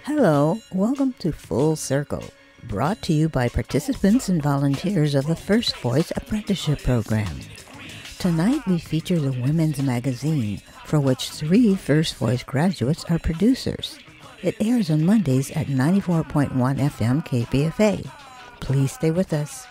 Hello, welcome to Full Circle, brought to you by participants and volunteers of the First Voice Apprenticeship Program. Tonight we feature the Women's Magazine, for which 3 First Voice graduates are producers. It airs on Mondays at 94.1 FM KPFA. Please stay with us.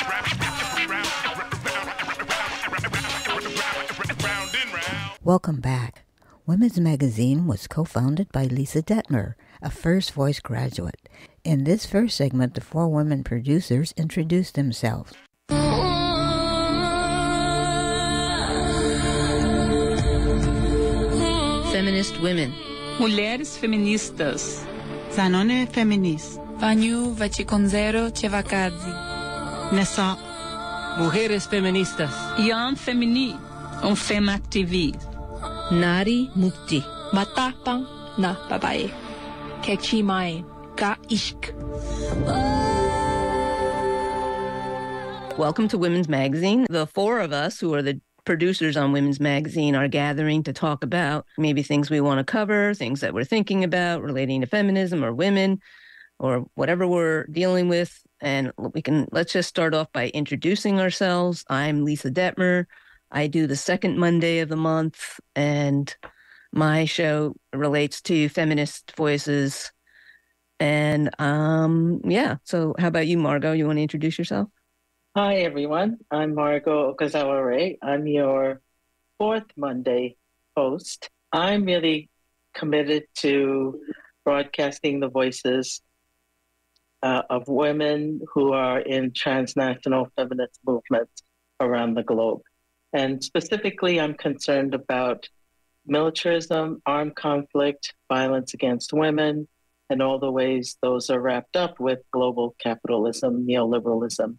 Welcome back. Women's Magazine was co-founded by Lisa Dettmer, a First Voice graduate. In this first segment, the 4 women producers introduced themselves. Feminist women. Mulheres feministas. زنان فمینیست. Vaniu Vachikonzero Chevakadzi. نساء. Mujeres feministas. Yan femini. On femaktivis. Nari Mukti. Matapang na babae. Kechimai ka ishk. Welcome to Women's Magazine. The 4 of us who are the producers on Women's Magazine are gathering to talk about maybe things we want to cover, things that we're thinking about relating to feminism or women or whatever we're dealing with. And let's just start off by introducing ourselves. I'm Lisa Dettmer. I do the second Monday of the month, and my show relates to feminist voices. And so how about you, Margot? You want to introduce yourself? Hi, everyone. I'm Margot Okazawa-Ray. I'm your 4th Monday host. I'm really committed to broadcasting the voices of women who are in transnational feminist movements around the globe. And specifically, I'm concerned about militarism, armed conflict, violence against women, and all the ways those are wrapped up with global capitalism, neoliberalism.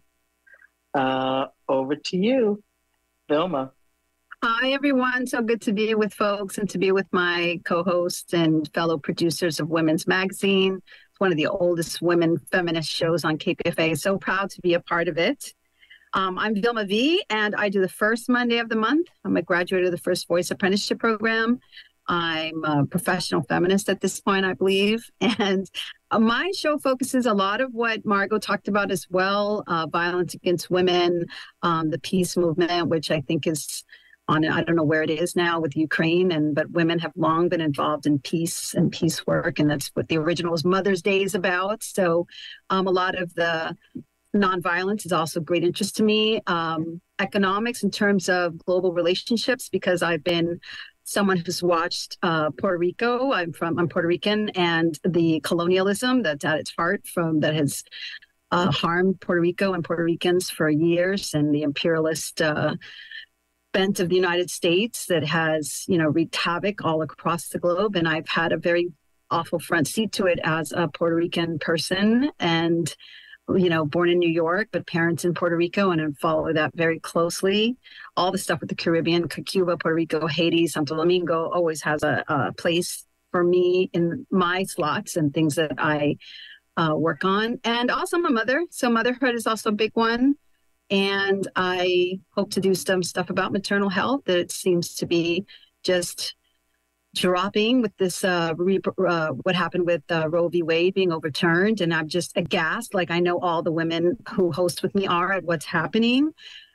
Over to you, Vilma. Hi, everyone. So good to be with folks and to be with my co-hosts and fellow producers of Women's Magazine. It's one of the oldest women feminist shows on KPFA. So proud to be a part of it. I'm Vilma V, and I do the first Monday of the month. I'm a graduate of the First Voice Apprenticeship Program. I'm a professional feminist at this point, I believe. And my show focuses a lot of what Margot talked about as well, violence against women, the peace movement, which I think is on, I don't know where it is now with Ukraine, but women have long been involved in peace and peace work. And that's what the original was Mother's Day is about. So a lot of the nonviolence is also of great interest to me. Economics in terms of global relationships, because I've been someone who's watched Puerto Rico. I'm Puerto Rican, and the colonialism that's at its heart that has harmed Puerto Rico and Puerto Ricans for years, and the imperialist bent of the United States that has, wreaked havoc all across the globe. And I've had a very awful front seat to it as a Puerto Rican person, and born in New York, but parents in Puerto Rico, and follow that very closely. All the stuff with the Caribbean, Cuba, Puerto Rico, Haiti, Santo Domingo always has a place for me in my slots and things that I work on. And also I'm a mother, so motherhood is also a big one. And I hope to do some stuff about maternal health that it seems to be just dropping with this, what happened with Roe v. Wade being overturned. And I'm just aghast, like I know all the women who host with me are, at what's happening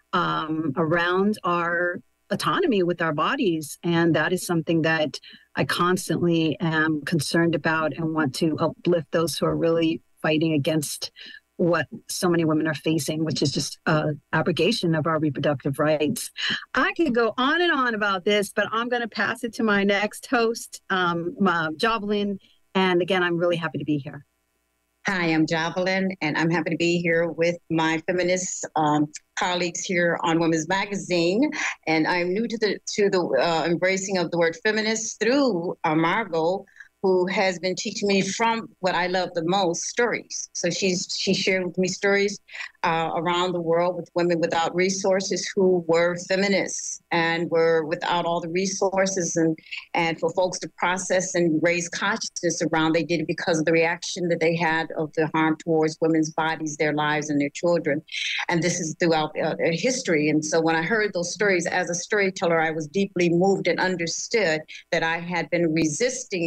around our autonomy with our bodies. And that is something that I constantly am concerned about and want to uplift those who are really fighting against what so many women are facing, which is just abrogation of our reproductive rights. I could go on and on about this, but I'm going to pass it to my next host, Jovelyn. And again, I'm really happy to be here. Hi, I'm Jovelyn, and I'm happy to be here with my feminist colleagues here on Women's Magazine. And I'm new to the embracing of the word feminist through Margot, who has been teaching me from what I love the most, stories. So she shared with me stories around the world with women without resources who were feminists and were without all the resources, and for folks to process and raise consciousness around. They did it because of the reaction that they had of the harm towards women's bodies, their lives, and their children. And this is throughout history. And so when I heard those stories as a storyteller, I was deeply moved and understood that I had been resisting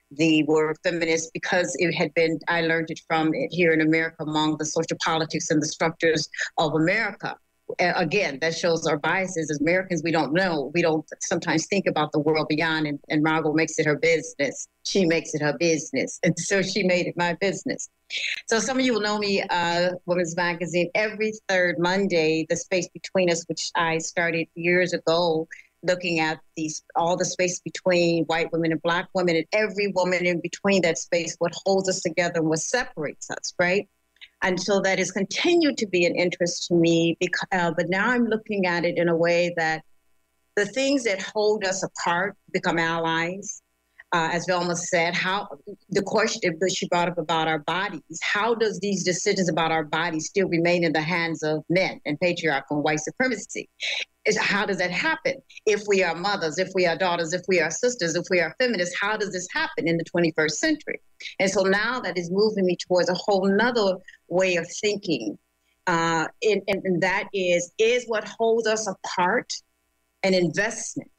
the word feminist because I learned it from it here in America among the social politics and the structures of America. Again, that shows our biases. As Americans, we don't know. We don't sometimes think about the world beyond, and Margot makes it her business. She makes it her business. And so she made it my business. So some of you will know me, Women's Magazine, every third Monday, the space between us, which I started years ago, looking at all the space between white women and Black women, and every woman in between that space, what holds us together and what separates us, right? And so that has continued to be an interest to me, but now I'm looking at it in a way that the things that hold us apart become allies. As Velma said, the question that she brought up about our bodies, how does these decisions about our bodies still remain in the hands of men and patriarchal and white supremacy? How does that happen? If we are mothers, if we are daughters, if we are sisters, if we are feminists, how does this happen in the 21st century? And so now that is moving me towards a whole nother way of thinking. And that is what holds us apart an investment?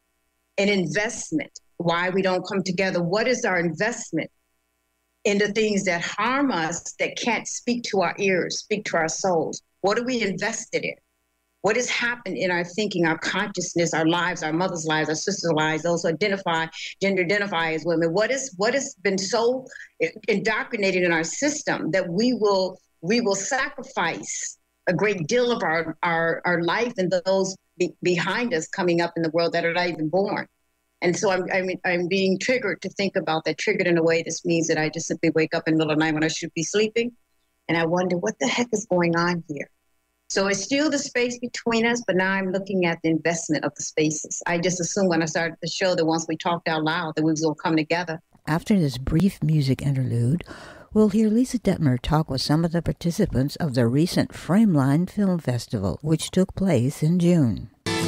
Why we don't come together? What is our investment in the things that harm us, that can't speak to our ears, speak to our souls? What are we invested in? What has happened in our thinking, our consciousness, our lives, our mothers' lives, our sisters' lives, those who gender identify as women? What has been so indoctrinated in our system that we will sacrifice a great deal of our life and those behind us coming up in the world that are not even born? And so I'm being triggered to think about that. Triggered in a way, this means that I just simply wake up in the middle of the night when I should be sleeping, and I wonder what the heck is going on here. So it's still the space between us, but now I'm looking at the investment of the spaces. I just assumed when I started the show that once we talked out loud that we was going to come together. After this brief music interlude, we'll hear Lisa Dettmer talk with some of the participants of the recent Frameline Film Festival, which took place in June.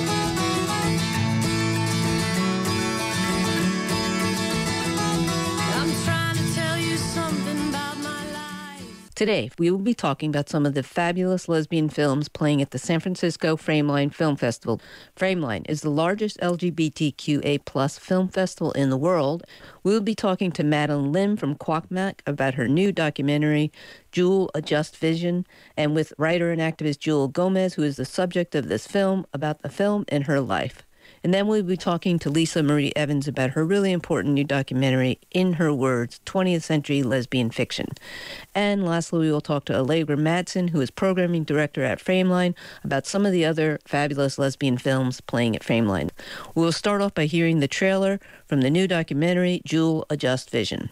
Today, we will be talking about some of the fabulous lesbian films playing at the San Francisco Frameline Film Festival. Frameline is the largest LGBTQA+ film festival in the world. We will be talking to Madeline Lim from Kwakmak about her new documentary, Jewel, A Just Vision, and with writer and activist Jewel Gomez, who is the subject of this film, about the film and her life. And then we'll be talking to Lisa Marie Evans about her really important new documentary, In Her Words, 20th Century Lesbian Fiction. And lastly, we will talk to Allegra Madsen, who is programming director at Frameline, about some of the other fabulous lesbian films playing at Frameline. We will start off by hearing the trailer from the new documentary, Jewel, A Just Vision.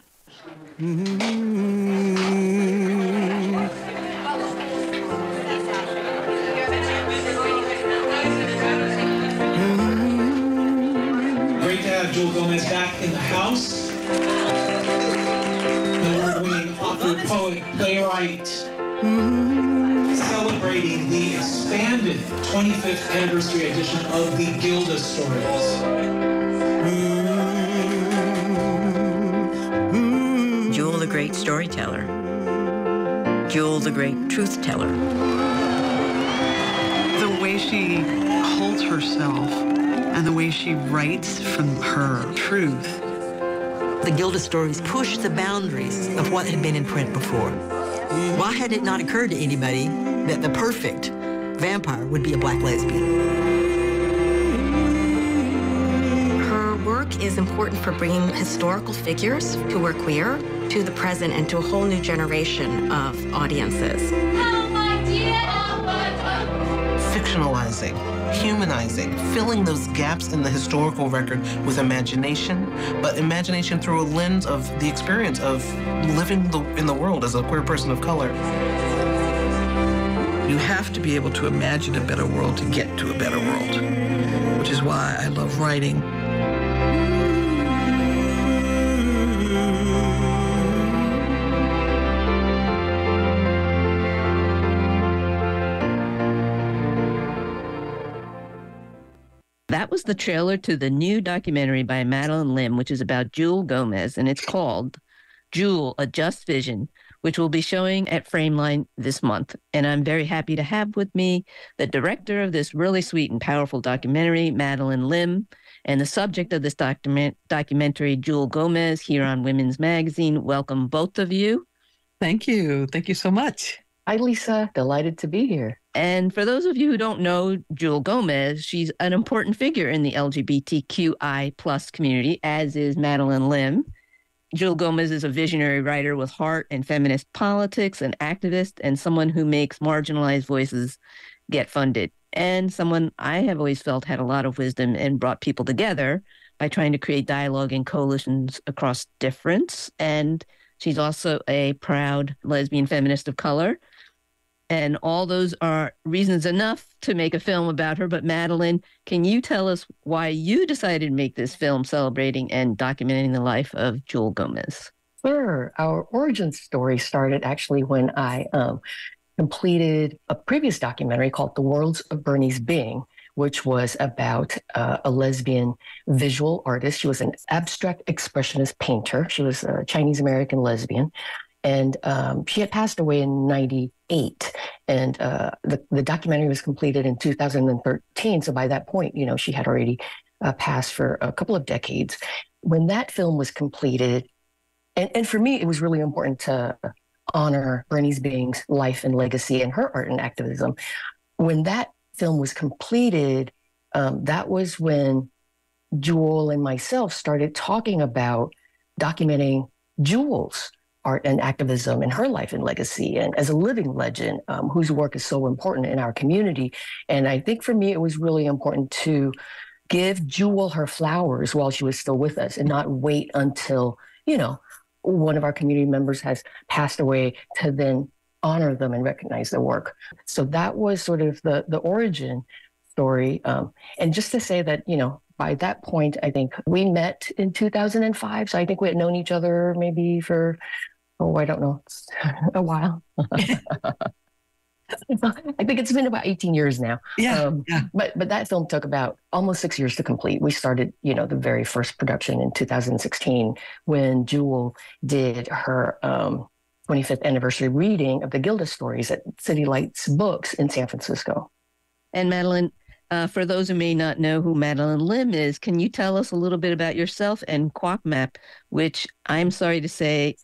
Jewel Gomez back in the house. The award-winning author, poet, playwright, celebrating the expanded 25th anniversary edition of the Gilda Stories. Jewel the great storyteller. Jewel the great truth teller. The way she holds herself and the way she writes from her truth. The Gilda Stories pushed the boundaries of what had been in print before. Why had it not occurred to anybody that the perfect vampire would be a Black lesbian? Her work is important for bringing historical figures who are queer to the present and to a whole new generation of audiences. Fictionalizing, humanizing, filling those gaps in the historical record with imagination, but imagination through a lens of the experience of living in the world as a queer person of color. You have to be able to imagine a better world to get to a better world, which is why I love writing. That was the trailer to the new documentary by Madeline Lim, which is about Jewel Gomez, and it's called Jewel, A Just Vision, which will be showing at Frameline this month. And I'm very happy to have with me the director of this really sweet and powerful documentary, Madeline Lim. and the subject of this documentary, Jewel Gomez, here on Women's Magazine. Welcome, both of you. Thank you. Thank you so much. Hi, Lisa. Delighted to be here. And for those of you who don't know Jewel Gomez, she's an important figure in the LGBTQI plus community, as is Madeline Lim. Jewel Gomez is a visionary writer with heart in feminist politics, an activist, and someone who makes marginalized voices get funded. And someone I have always felt had a lot of wisdom and brought people together by trying to create dialogue and coalitions across difference. And she's also a proud lesbian feminist of color. And all those are reasons enough to make a film about her. But Madeline, can you tell us why you decided to make this film celebrating and documenting the life of Jewel Gomez? Sure. Our origin story started actually when I completed a previous documentary called The Worlds of Bernice Bing, which was about a lesbian visual artist. She was an abstract expressionist painter. She was a Chinese-American lesbian. And she had passed away in 98. And the documentary was completed in 2013. So by that point, she had already passed for a couple of decades. When that film was completed, and for me, it was really important to honor Bernice Bing's life and legacy and her art and activism. When that film was completed, that was when Jewel and myself started talking about documenting Jewel's art and activism and her life and legacy, and as a living legend whose work is so important in our community. And I think for me, it was really important to give Jewel her flowers while she was still with us and not wait until, one of our community members has passed away to then honor them and recognize their work. So that was sort of the origin story. And just to say that, by that point, I think we met in 2005. So I think we had known each other maybe for, I don't know, a while. I think it's been about 18 years now. Yeah. But that film took about almost 6 years to complete. We started, the very first production in 2016 when Jewel did her 25th anniversary reading of the Gilda stories at City Lights Books in San Francisco. And Madeline, for those who may not know who Madeline Lim is, can you tell us a little bit about yourself and QuackMap, which I'm sorry to say,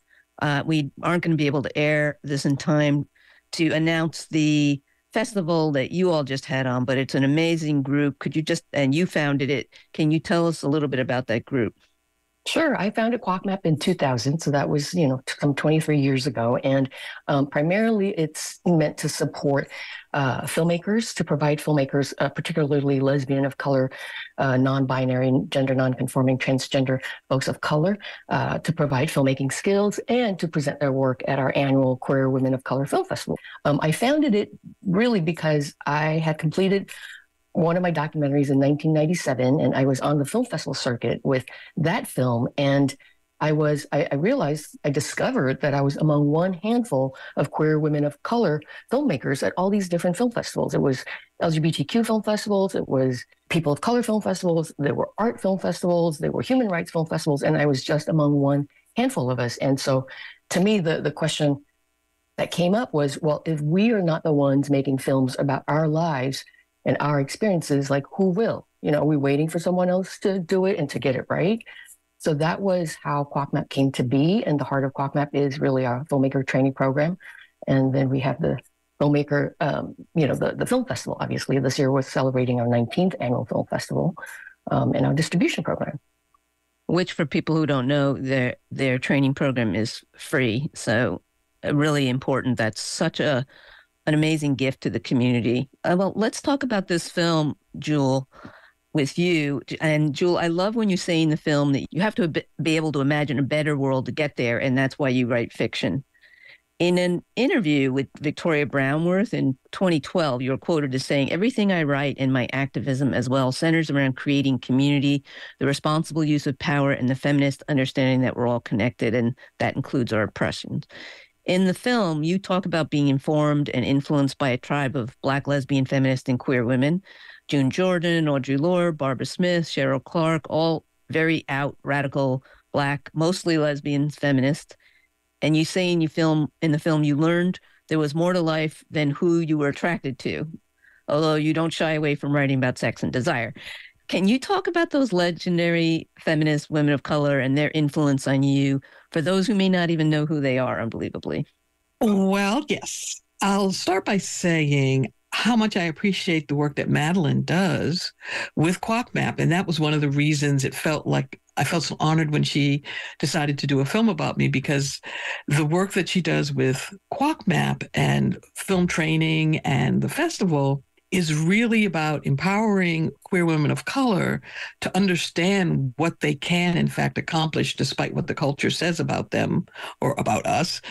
we aren't going to be able to air this in time to announce the festival that you all just had on, but it's an amazing group. And you founded it. Can you tell us a little bit about that group? Sure. I founded QuackMap in 2000. So that was, some 23 years ago. And primarily it's meant to support filmmakers, to provide filmmakers, particularly lesbian of color, non-binary, gender non-conforming, transgender folks of color, to provide filmmaking skills and to present their work at our annual Queer Women of Color Film Festival. I founded it really because I had completed one of my documentaries in 1997, and I was on the film festival circuit with that film. And I discovered that I was among one handful of queer women of color filmmakers at all these different film festivals. It was LGBTQ film festivals, it was people of color film festivals, there were art film festivals, there were human rights film festivals, and I was just among one handful of us. And so to me, the question that came up was, well, if we are not the ones making films about our lives and our experiences, like who will? Are we waiting for someone else to do it and to get it right? So that was how QuackMap came to be. And the heart of QuackMap is really our filmmaker training program. And then we have the filmmaker, the film festival, obviously. This year we're celebrating our 19th annual film festival and our distribution program. Which, for people who don't know, their training program is free. So really important. That's such an amazing gift to the community. Well, let's talk about this film, Jewel, with you. And Jewel, I love when you say in the film that you have to be able to imagine a better world to get there, and that's why you write fiction. In an interview with Victoria Brownworth in 2012, you were quoted as saying, "Everything I write and my activism as well centers around creating community, the responsible use of power, and the feminist understanding that we're all connected, and that includes our oppressions." In the film, you talk about being informed and influenced by a tribe of Black lesbian feminist and queer women, June Jordan, Audre Lorde, Barbara Smith, Cheryl Clark, all very out, radical, Black, mostly lesbian feminists. And you say in the film, you learned there was more to life than who you were attracted to, although you don't shy away from writing about sex and desire. Can you talk about those legendary feminist women of color and their influence on you for those who may not even know who they are, unbelievably? Well, yes. I'll start by saying how much I appreciate the work that Madeline does with QuackMap. And that was one of the reasons it felt like I felt so honored when she decided to do a film about me, because the work that she does with QuackMap and film training and the festival is really about empowering queer women of color to understand what they can, in fact, accomplish despite what the culture says about them or about us,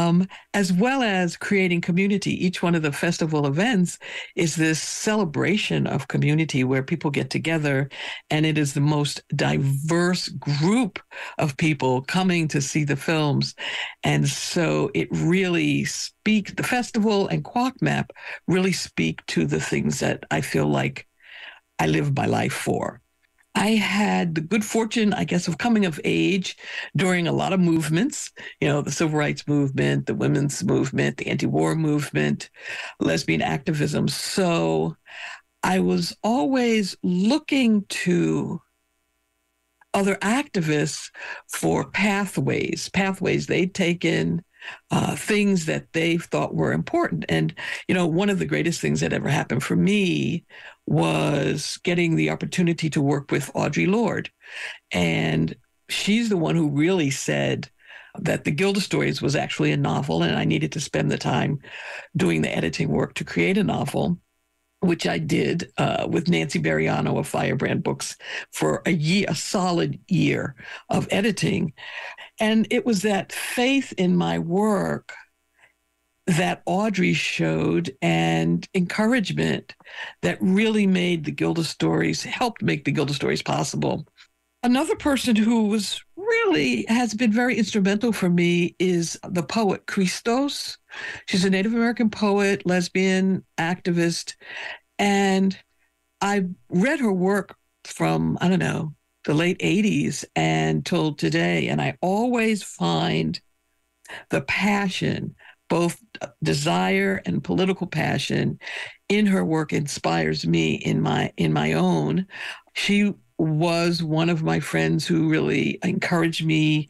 as well as creating community. Each one of the festival events is this celebration of community where people get together, and it is the most diverse group of people coming to see the films. And so it really the festival and QuackMap really speak to the things that I feel like I live my life for. I had the good fortune, I guess, of coming of age during a lot of movements, the civil rights movement, the women's movement, the anti-war movement, lesbian activism. So I was always looking to other activists for pathways they'd taken, things that they thought were important. And, one of the greatest things that ever happened for me was getting the opportunity to work with Audre Lorde. And she's the one who really said that The Gilda Stories was actually a novel, and I needed to spend the time doing the editing work to create a novel, which I did with Nancy Bariano of Firebrand Books for a solid year of editing. And it was that faith in my work that Audre showed and encouragement that really made the Gilda Stories, helped make the Gilda Stories possible. Another person who has been very instrumental for me is the poet Christos. She's a Native American poet, lesbian activist. And I read her work from, the late 80s until today. And I always find the passion, both desire and political passion, in her work inspires me in my own. She was one of my friends who really encouraged me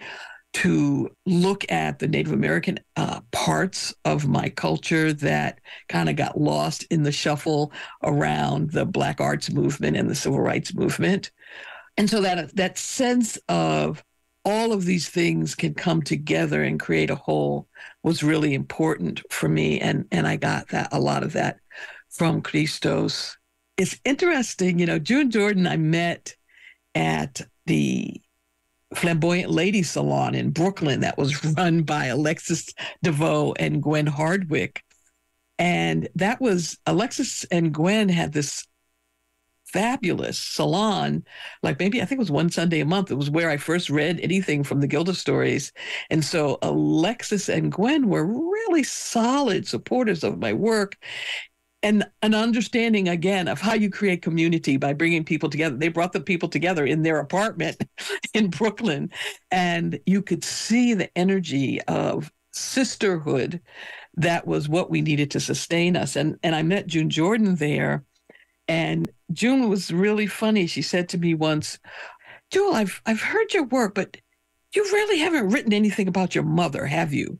to look at the Native American parts of my culture that kind of got lost in the shuffle around the Black arts movement and the civil rights movement. And so that sense of all of these things can come together and create a whole was really important for me. And I got a lot of that from Christos. It's interesting, June Jordan I met at the Flamboyant Ladies Salon in Brooklyn that was run by Alexis DeVoe and Gwen Hardwick. And that was, Alexis and Gwen had this fabulous salon, like maybe I think it was one Sunday a month. It was where I first read anything from the Gilda Stories. And so Alexis and Gwen were really solid supporters of my work, and an understanding, again, of how you create community by bringing people together. They brought the people together in their apartment in Brooklyn, and you could see the energy of sisterhood. That was what we needed to sustain us. And I met June Jordan there, and June was really funny. She said to me once, "Jewel, I've heard your work, but you really haven't written anything about your mother, have you?"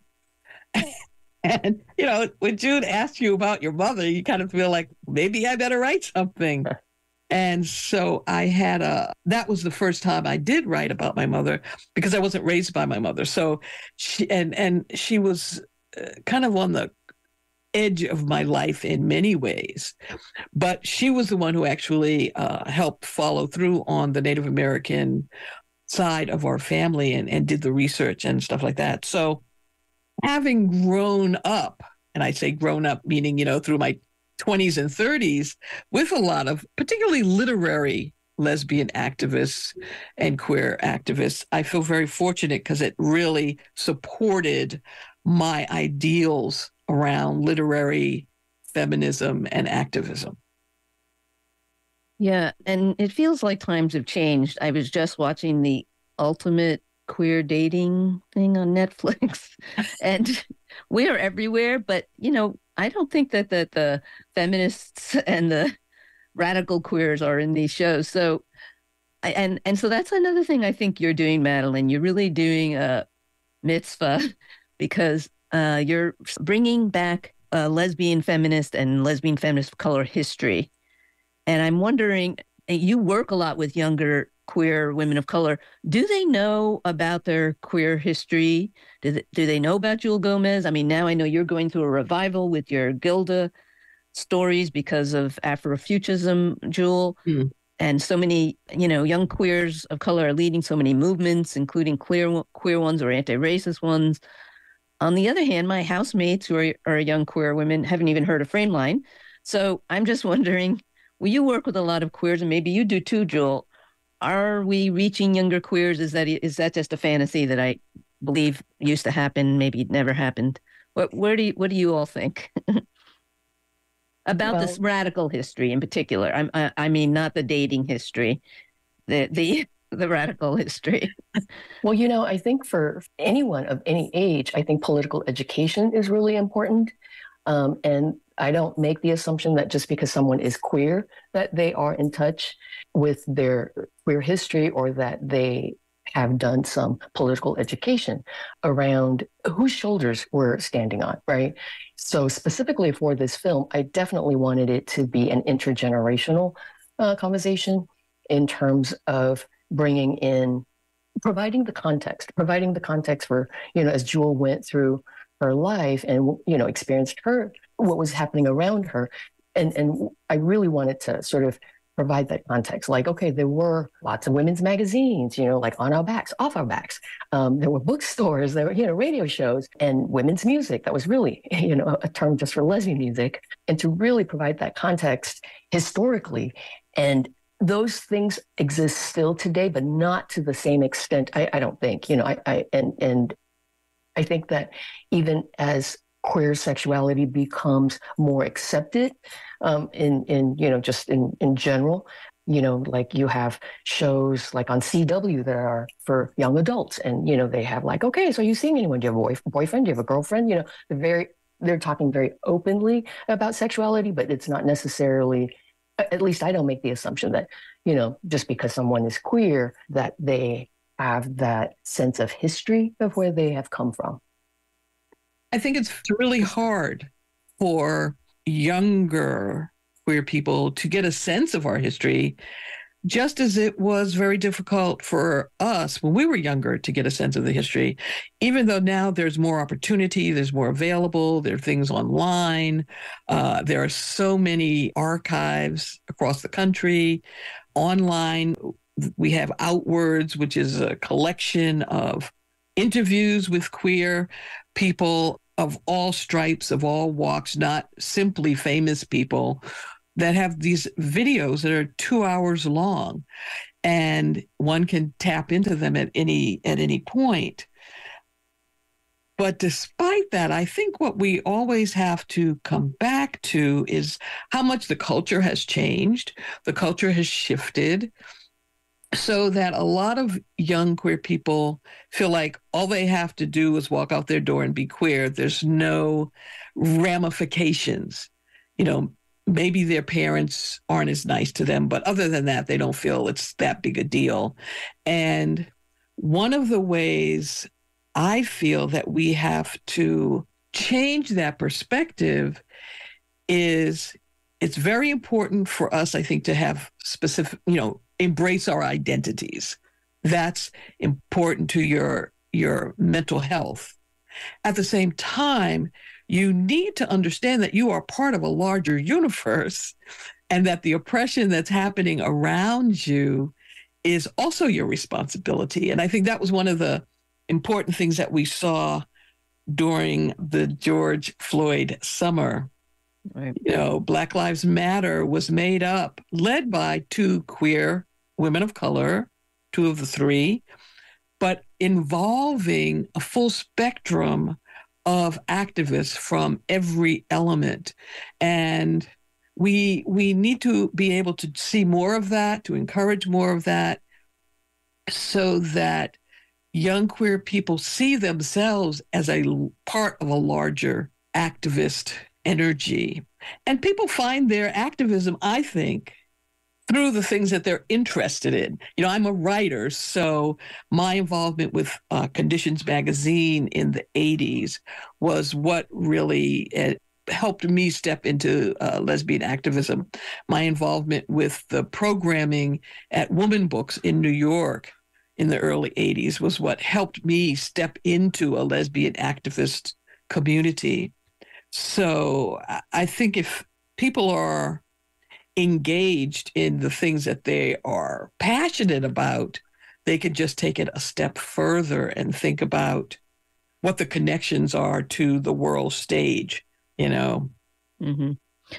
And, when June asks you about your mother, you kind of feel like, maybe I better write something. And so that was the first time I did write about my mother, because I wasn't raised by my mother. So she was kind of on the edge of my life in many ways. But she was the one who actually helped follow through on the Native American side of our family and did the research and stuff like that. So having grown up, and I say grown up meaning, through my 20s and 30s, with a lot of particularly literary lesbian activists and queer activists, I feel very fortunate because it really supported my ideals around literary feminism and activism. Yeah, and it feels like times have changed. I was just watching the Ultimate Queer Dating thing on Netflix, and we are everywhere, but I don't think that the feminists and the radical queers are in these shows. So And so that's another thing I think you're doing, Madeline. You're really doing a mitzvah because you're bringing back lesbian feminist and lesbian feminist of color history. And I'm wondering, you work a lot with younger queer women of color. Do they know about their queer history? Do they know about Jewel Gomez? I mean, now I know you're going through a revival with your Gilda stories because of Afrofuturism, Jewel. And so many, young queers of color are leading so many movements, including queer ones or anti-racist ones. On the other hand, my housemates who are young queer women haven't even heard of Frameline. So I'm just wondering, well, you work with a lot of queers, and maybe you do too, Jewel. Are we reaching younger queers? Is that just a fantasy that I believe used to happen? Maybe it never happened. What do you all think? About this radical history in particular? I mean, not the dating history, the radical history. Well, I think for anyone of any age, I think political education is really important. And I don't make the assumption that just because someone is queer, that they are in touch with their queer history or that they have done some political education around whose shoulders we're standing on, right? So specifically for this film, I definitely wanted it to be an intergenerational conversation in terms of bringing in, providing the context for, as Jewel went through her life and, experienced what was happening around her. And I really wanted to sort of provide that context. Like, okay, there were lots of women's magazines, like on our backs, off our backs. There were bookstores, there were, radio shows and women's music. That was really, a term just for lesbian music. And to really provide that context historically. And those things exist still today, but not to the same extent, I don't think, and I think that even as queer sexuality becomes more accepted just in general, like you have shows like on CW that are for young adults and, they have like, okay, so are you seeing anyone? Do you have a boyfriend? Do you have a girlfriend? They're talking very openly about sexuality, but it's not necessarily, at least I don't make the assumption that, just because someone is queer, that they have that sense of history of where they have come from. I think it's really hard for younger queer people to get a sense of our history, just as it was very difficult for us when we were younger to get a sense of the history, even though now there's more opportunity, there's more available, there are things online, there are so many archives across the country, online. We have Outwards, which is a collection of interviews with queer people of all stripes, of all walks, not simply famous people, that have these videos that are 2 hours long, and one can tap into them at any point. But despite that, I think what we always have to come back to is how much the culture has changed. The culture has shifted so that a lot of young queer people feel like all they have to do is walk out their door and be queer. There's no ramifications. Maybe their parents aren't as nice to them, but other than that, they don't feel it's that big a deal. And one of the ways I feel that we have to change that perspective is it's very important for us, I think, to have specific, embrace our identities. That's important to your mental health. At the same time, you need to understand that you are part of a larger universe and that the oppression that's happening around you is also your responsibility. And I think that was one of the important things that we saw during the George Floyd summer. Right. Black Lives Matter was led by 2 queer women of color, 2 of the 3, but involving a full spectrum of activists from every element. And we need to be able to see more of that, to encourage more of that, so that young queer people see themselves as a part of a larger activist energy. And people find their activism, I think, through the things that they're interested in. You know, I'm a writer, so my involvement with Conditions magazine in the 80s was what really helped me step into lesbian activism. My involvement with the programming at Woman Books in New York in the early 80s was what helped me step into a lesbian activist community. So I think if people are engaged in the things that they are passionate about, they can just take it a step further and think about what the connections are to the world stage, you know. Mm-hmm.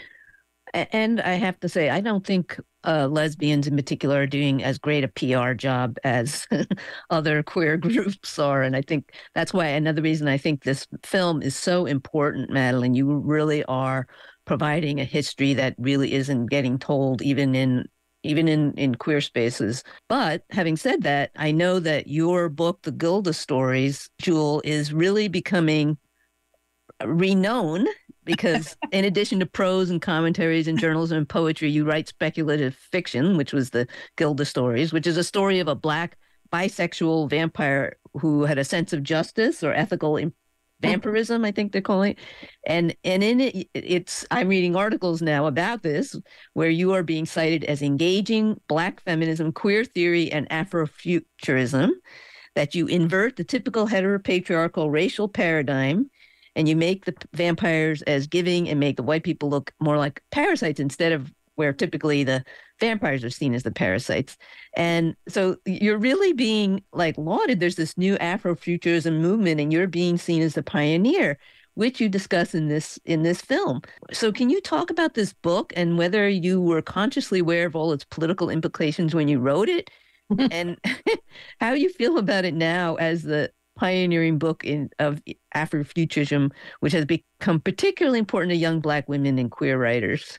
And I have to say, I don't think lesbians in particular are doing as great a PR job as other queer groups are. And I think that's why another reason I think this film is so important, Madeline. You really are providing a history that really isn't getting told even in queer spaces. But having said that, I know that your book, The Gilda Stories, Jewel, is really becoming renowned because in addition to prose and commentaries and journalism and poetry, you write speculative fiction, which was the Gilda Stories, which is a story of a Black bisexual vampire who had a sense of justice or ethical vampirism, I think they're calling it. And in it, I'm reading articles now about this, where you are being cited as engaging Black feminism, queer theory, and Afrofuturism, that you invert the typical heteropatriarchal racial paradigm, and you make the vampires as giving and make the white people look more like parasites instead of where typically the vampires are seen as the parasites. And so you're really being like lauded. There's this new Afrofuturism movement, and you're being seen as the pioneer, which you discuss in this film. So can you talk about this book and whether you were consciously aware of all its political implications when you wrote it, and how you feel about it now as the pioneering book of Afrofuturism, which has become particularly important to young Black women and queer writers?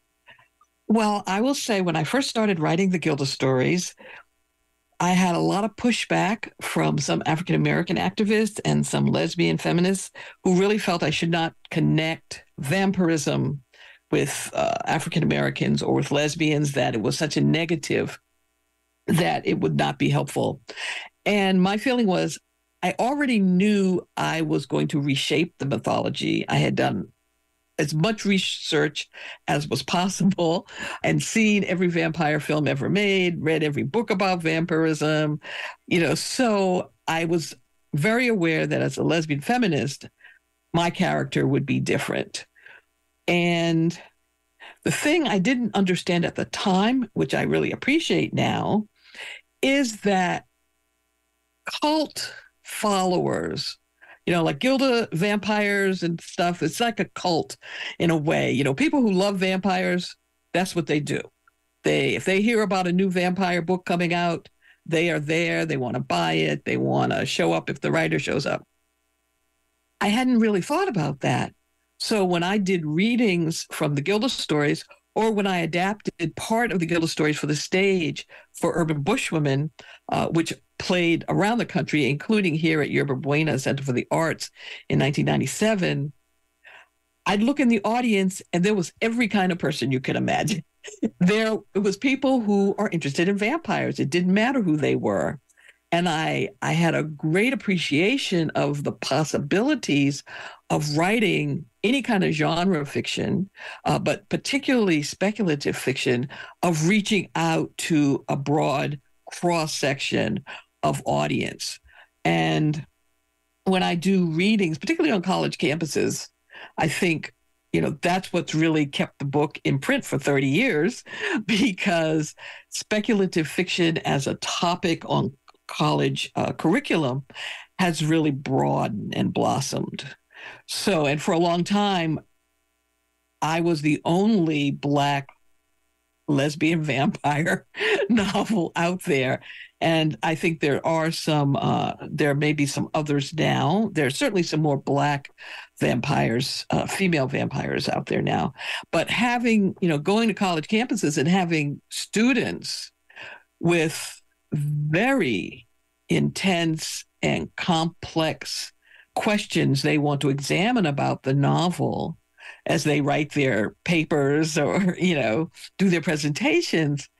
Well, I will say when I first started writing the Gilda Stories, I had a lot of pushback from some African-American activists and some lesbian feminists who really felt I should not connect vampirism with African-Americans or with lesbians, that it was such a negative that it would not be helpful. And my feeling was, I already knew I was going to reshape the mythology. I had done as much research as was possible and seen every vampire film ever made, read every book about vampirism, so I was very aware that as a lesbian feminist, my character would be different. And the thing I didn't understand at the time, which I really appreciate now, is that cult followers, like Gilda vampires and stuff, it's like a cult in a way. People who love vampires, that's what they do. If they hear about a new vampire book coming out, they are there, they want to buy it, they want to show up if the writer shows up. I hadn't really thought about that. So when I did readings from the Gilda Stories, or when I adapted part of the Gilda Stories for the stage for Urban Bushwomen, which played around the country, including here at Yerba Buena Center for the Arts in 1997, I'd look in the audience and there was every kind of person you could imagine. It was people who are interested in vampires. It didn't matter who they were. And I had a great appreciation of the possibilities of writing any kind of genre fiction, but particularly speculative fiction, of reaching out to a broad cross-section of audience. And when I do readings, particularly on college campuses, I think, that's what's really kept the book in print for 30 years, because speculative fiction as a topic on college curriculum has really broadened and blossomed. So, and for a long time, I was the only Black lesbian vampire novel out there. And I think there may be some others now. There's certainly some more Black vampires, female vampires out there now. But having, going to college campuses and having students with very intense and complex questions they want to examine about the novel as they write their papers or, do their presentations,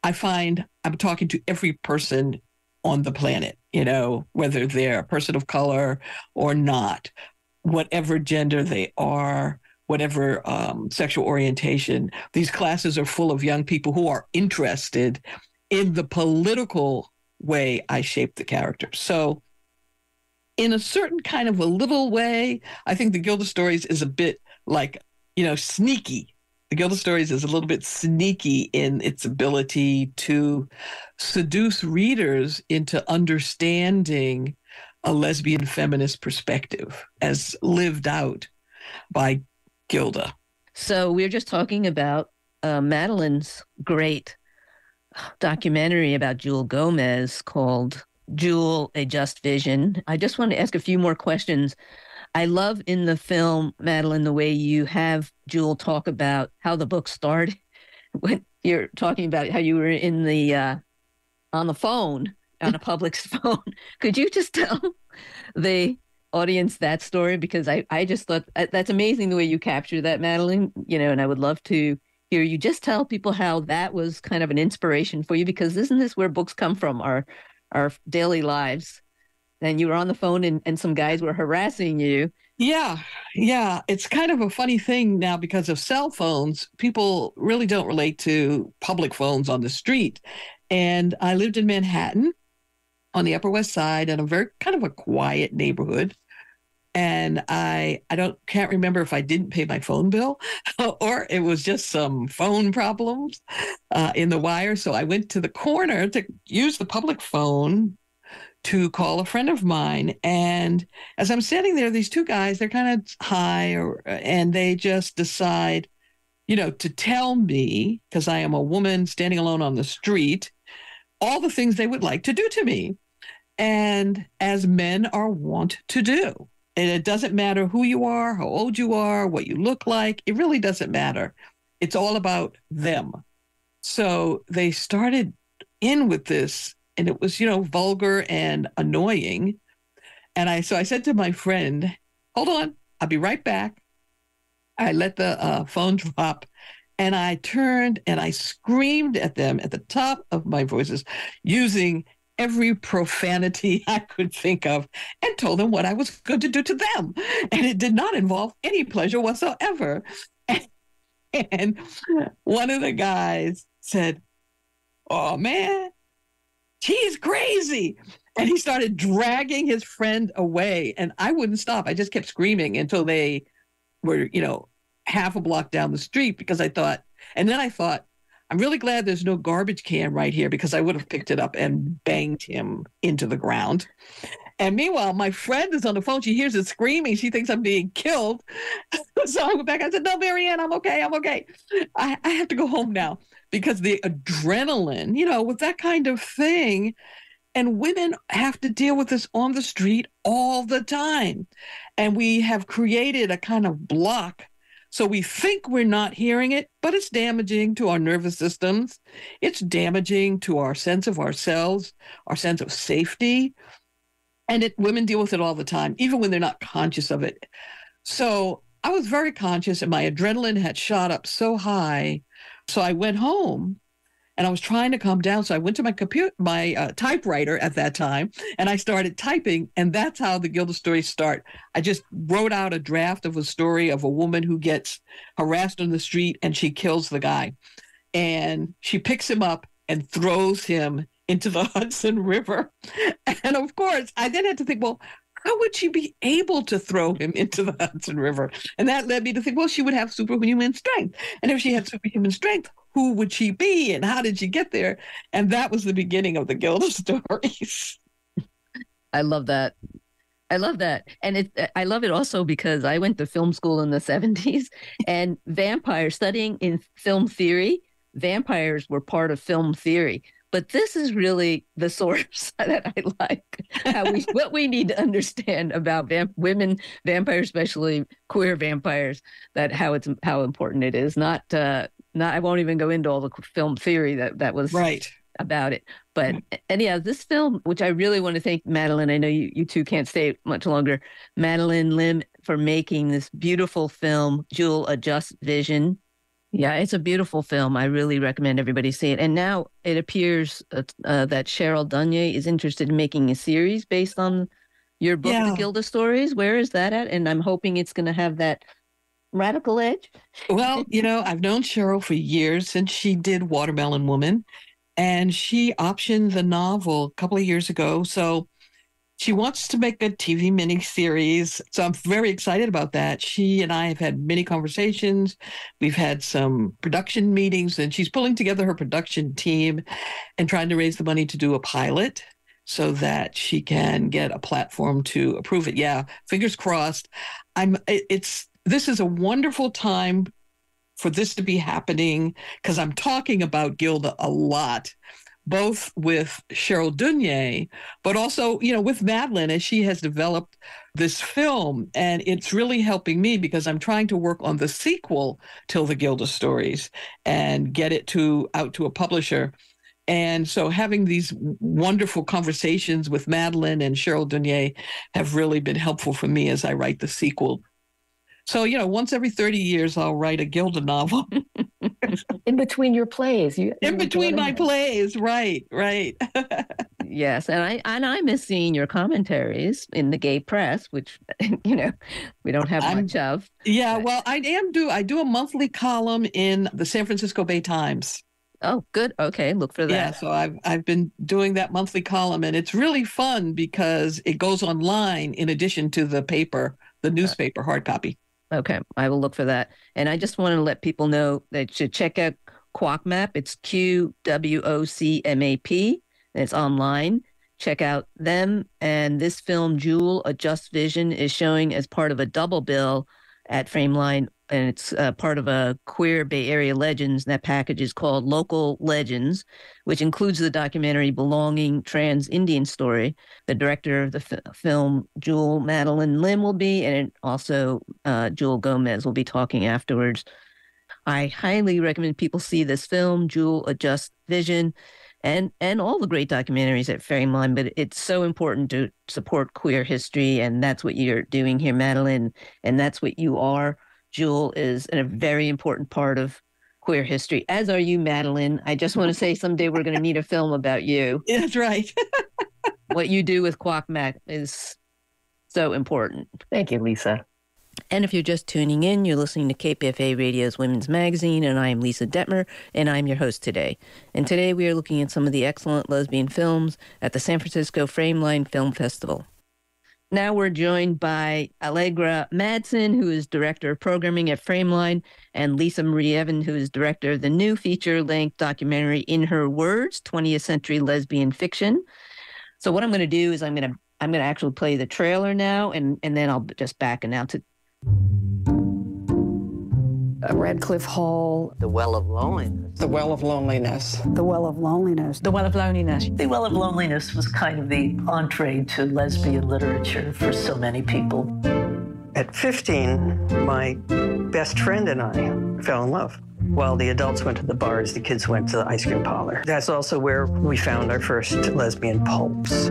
I find I'm talking to every person on the planet, whether they're a person of color or not, whatever gender they are, whatever sexual orientation. These classes are full of young people who are interested in the political way I shape the characters. So in a certain kind of a little way, I think the Gilda Stories is a bit like, sneaky. The Gilda Stories is a little bit sneaky in its ability to seduce readers into understanding a lesbian feminist perspective as lived out by Gilda. So we're just talking about Madeline's great documentary about Jewel Gomez called Jewel, A Just Vision. I just want to ask a few more questions. I love in the film, Madeline, the way you have Jewel talk about how the book started when you're talking about how you were in the on the phone, on a public phone. Could you just tell the audience that story? Because I just thought that's amazing the way you capture that, Madeline, and I would love to hear you just tell people how that was kind of an inspiration for you, because isn't this where books come from, our daily lives? And you were on the phone and some guys were harassing you. Yeah. It's kind of a funny thing now because of cell phones. People really don't relate to public phones on the street. And I lived in Manhattan on the Upper West Side in a very kind of a quiet neighborhood. And I can't remember if I didn't pay my phone bill or it was just some phone problems in the wire. So I went to the corner to use the public phone to call a friend of mine. And as I'm standing there, these two guys, they're kind of high and they just decide, to tell me, because I am a woman standing alone on the street, all the things they would like to do to me. And as men are wont to do. And it doesn't matter who you are, how old you are, what you look like. It really doesn't matter. It's all about them. So they started in with this, and it was, vulgar and annoying. And so I said to my friend, hold on, I'll be right back. I let the phone drop, and I turned and I screamed at them at the top of my voices using every profanity I could think of and told them what I was going to do to them. And it did not involve any pleasure whatsoever. And one of the guys said, oh, man, she's crazy. And he started dragging his friend away. And I wouldn't stop. I just kept screaming until they were, half a block down the street because I thought, I'm really glad there's no garbage can right here because I would have picked it up and banged him into the ground. And meanwhile, my friend is on the phone. She hears it screaming. She thinks I'm being killed. So I went back. I said, no, Marianne, I'm okay. I have to go home now because the adrenaline, with that kind of thing. And women have to deal with this on the street all the time. And we have created a kind of block. So we think we're not hearing it, but it's damaging to our nervous systems. It's damaging to our sense of ourselves, our sense of safety. And women deal with it all the time, even when they're not conscious of it. So I was very conscious and my adrenaline had shot up so high. So I went home and I was trying to calm down. So I went to my typewriter at that time, and I started typing. And that's how the Gilda stories start. I just wrote out a draft of a story of a woman who gets harassed on the street and she kills the guy. And she picks him up and throws him into the Hudson River. And of course, I then had to think, well, how would she be able to throw him into the Hudson River? And that led me to think, well, she would have superhuman strength. And if she had superhuman strength, who would she be and how did she get there? And that was the beginning of the Gilda stories. I love that. And I love it also because I went to film school in the 70s and studying in film theory, vampires were part of film theory. But this is really the source that I like, what we need to understand about women vampires, especially queer vampires, how important it is. I won't even go into all the film theory that was right about it. But anyhow, this film, which I really want to thank Madeline, I know you two can't stay much longer, Madeline Lim, for making this beautiful film, Jewel, A Just Vision. Yeah, it's a beautiful film. I really recommend everybody see it. And now it appears that Cheryl Dunye is interested in making a series based on your book, The Gilda Stories. Where is that at? And I'm hoping it's going to have that radical edge. Well, I've known Cheryl for years, since she did Watermelon Woman, and she optioned the novel a couple of years ago. So she wants to make a TV miniseries. So I'm very excited about that. She and I have had many conversations. We've had some production meetings, and she's pulling together her production team and trying to raise the money to do a pilot so that she can get a platform to approve it. Yeah, fingers crossed. This is a wonderful time for this to be happening, because I'm talking about Gilda a lot, both with Cheryl Dunye, but also, with Madeline, as she has developed this film. And it's really helping me, because I'm trying to work on the sequel to The Gilda Stories and get it out to a publisher. And so having these wonderful conversations with Madeline and Cheryl Dunye have really been helpful for me as I write the sequel. So, once every 30 years, I'll write a Gilda novel. In between your plays. In between my plays, right. Yes, and I miss seeing your commentaries in the gay press, which, we don't have much of. Yeah, well, I do a monthly column in the San Francisco Bay Times. Oh, good. Okay, look for that. Yeah, so I've been doing that monthly column, and it's really fun because it goes online in addition to the newspaper hard copy. Okay, I will look for that. And I just want to let people know that you should check out QuokMap. It's QWOCMAP, and it's online. Check out them. And this film, Jewel, A Just Vision, is showing as part of a double bill at Frameline, and it's part of a Queer Bay Area Legends. That package is called Local Legends, which includes the documentary Belonging Trans Indian Story. The director of the film, Jewel Madeline Lim, will be, and also Jewel Gomez will be talking afterwards. I highly recommend people see this film, Jewel, A Just Vision, and all the great documentaries at Frameline. But it's so important to support queer history, and that's what you're doing here, Madeline, and that's what you are. Jewel is a very important part of queer history, as are you, Madeline. I just want to say someday we're going to need a film about you. That's right. What you do with QuokMap is so important. Thank you, Lisa. And if you're just tuning in, you're listening to KPFA Radio's Women's Magazine, and I am Lisa Dettmer, and I'm your host today. And today we are looking at some of the excellent lesbian films at the San Francisco Frameline Film Festival. Now we're joined by Allegra Madsen, who is Director of Programming at Frameline, and Lisa Marie Evan, who is Director of the new feature-length documentary In Her Words, 20th Century Lesbian Fiction. So what I'm going to do is I'm going to actually play the trailer now, and then I'll just back announce it. Radcliffe Hall. The Well of Loneliness. The Well of Loneliness. The Well of Loneliness. The Well of Loneliness. The Well of Loneliness was kind of the entree to lesbian literature for so many people. At 15, my best friend and I fell in love. While the adults went to the bars, the kids went to the ice cream parlor. That's also where we found our first lesbian pulps.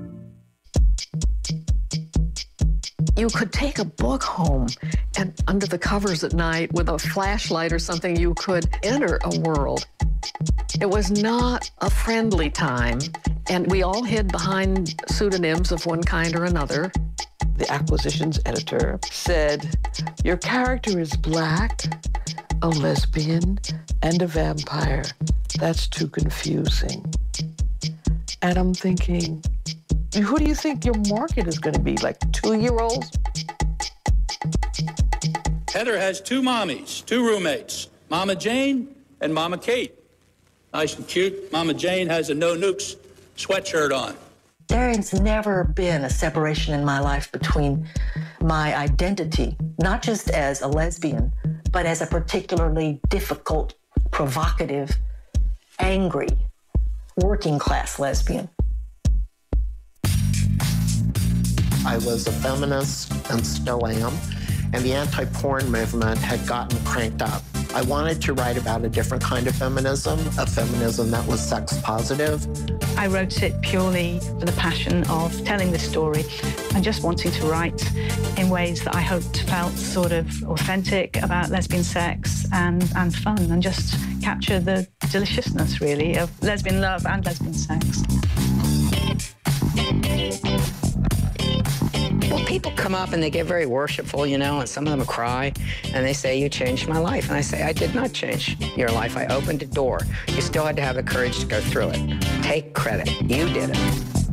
You could take a book home, and under the covers at night with a flashlight or something, you could enter a world. It was not a friendly time, and we all hid behind pseudonyms of one kind or another. The acquisitions editor said, "Your character is Black, a lesbian, and a vampire. That's too confusing." And I'm thinking, who do you think your market is going to be, like 2-year-olds? Heather has 2 mommies, 2 roommates, Mama Jane and Mama Kate. Nice and cute. Mama Jane has a No Nukes sweatshirt on. There's never been a separation in my life between my identity, not just as a lesbian, but as a particularly difficult, provocative, angry, working-class lesbian. I was a feminist and still am, and the anti-porn movement had gotten cranked up. I wanted to write about a different kind of feminism, a feminism that was sex positive. I wrote it purely for the passion of telling the story and just wanting to write in ways that I hoped felt sort of authentic about lesbian sex and fun, and just capture the deliciousness, really, of lesbian love and lesbian sex. Well, people come up and they get very worshipful, you know, and some of them cry, and they say, "You changed my life." And I say, "I did not change your life. I opened a door. You still had to have the courage to go through it. Take credit. You did it."